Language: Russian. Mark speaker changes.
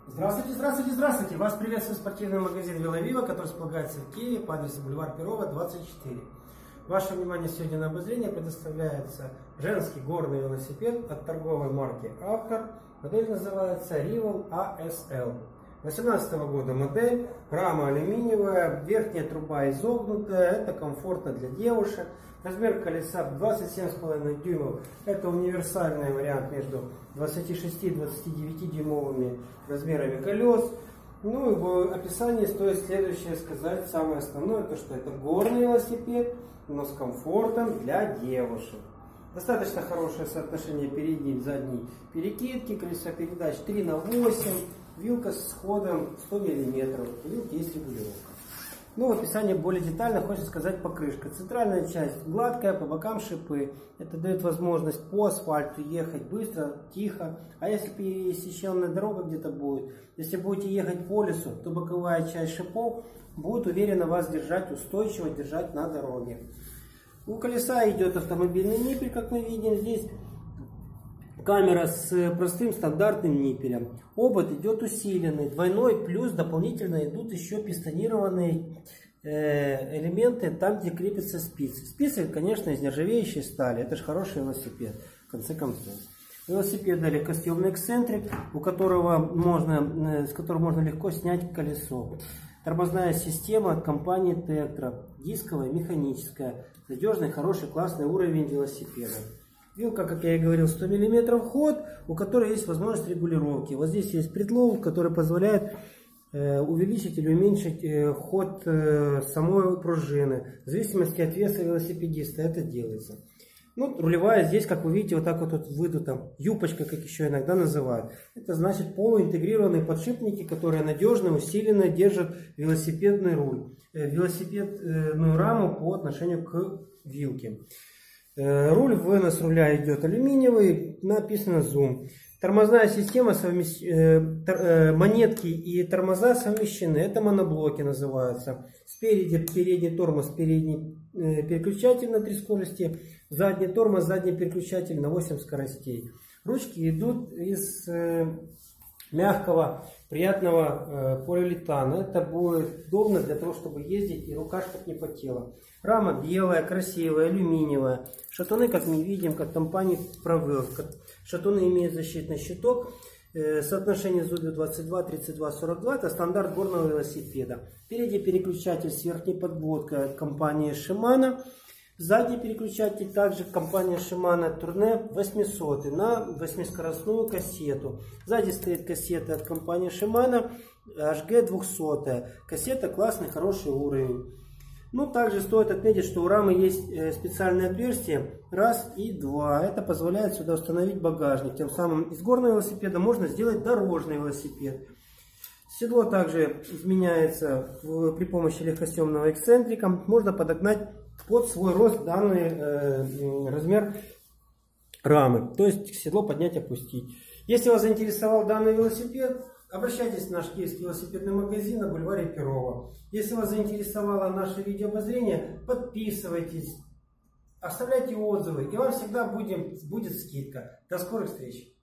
Speaker 1: Здравствуйте, здравствуйте, здравствуйте! Вас приветствует спортивный магазин Веловива, который располагается в Киеве по адресу бульвар Перова, 24. Ваше внимание сегодня на обозрение предоставляется женский горный велосипед от торговой марки Автор. Модель называется Rival ASL. 2018 года модель, рама алюминиевая, верхняя труба изогнутая, это комфортно для девушек. Размер колеса 27,5 дюймов, это универсальный вариант между 26 и 29 дюймовыми размерами колес. Ну и в описании стоит следующее сказать, самое основное, то что это горный велосипед, но с комфортом для девушек. Достаточно хорошее соотношение передней и задней перекидки, колесо передач 3 на 8, вилка с ходом 100 мм, у вилки есть регулировка. Ну, в описании более детально хочется сказать покрышка. Центральная часть гладкая, по бокам шипы. Это дает возможность по асфальту ехать быстро, тихо. А если пересеченная дорога где-то будет, если будете ехать по лесу, то боковая часть шипов будет уверенно вас держать, устойчиво держать на дороге. У колеса идет автомобильный ниппель, как мы видим здесь. Камера с простым стандартным ниппелем. Обод идет усиленный, двойной, плюс дополнительно идут еще пистонированные элементы там, где крепятся спицы. Спицы, конечно, из нержавеющей стали. Это же хороший велосипед, в конце концов. Велосипед легкосъемный эксцентрик, с которого можно легко снять колесо. Тормозная система от компании Tektro, дисковая, механическая. Надежный, хороший, классный уровень велосипеда. Вилка, как я и говорил, 100 мм ход, у которой есть возможность регулировки. Вот здесь есть предлог, который позволяет увеличить или уменьшить ход самой пружины. В зависимости от веса велосипедиста это делается. Ну, рулевая здесь, как вы видите, вот так вот выдута, юбочка, как еще иногда называют. Это значит полуинтегрированные подшипники, которые надежно, усиленно держат велосипедный руль, велосипедную раму по отношению к вилке. Руль, вынос руля идет алюминиевый, написано Zoom. Тормозная система, монетки и тормоза совмещены, это моноблоки называются. Спереди передний тормоз, передний переключатель на 3 скорости, задний тормоз, задний переключатель на 8 скоростей. Ручки идут из мягкого, приятного полиуретана. Это будет удобно для того, чтобы ездить и рука чтоб не потела. Рама белая, красивая, алюминиевая. Шатуны, как мы видим, как компания Провел. Шатуны имеют защитный щиток. Соотношение зубьев 22, 32, 42. Это стандарт горного велосипеда. Впереди переключатель с верхней подводкой от компании Shimano. Задний переключатель также компания Shimano Tourne 800 на 8-скоростную кассету. Сзади стоит кассета от компании Shimano HG 200. Кассета классный, хороший уровень. Ну, также стоит отметить, что у рамы есть специальное отверстие, раз и два. Это позволяет сюда установить багажник. Тем самым из горного велосипеда можно сделать дорожный велосипед. Седло также изменяется при помощи легкосъемного эксцентрика. Можно подогнать под свой рост данный размер рамы. То есть седло поднять, опустить. Если вас заинтересовал данный велосипед, обращайтесь в наш киевский велосипедный магазин на бульваре Перова. Если вас заинтересовало наше видеообозрение, подписывайтесь, оставляйте отзывы, и вам всегда будет скидка. До скорых встреч!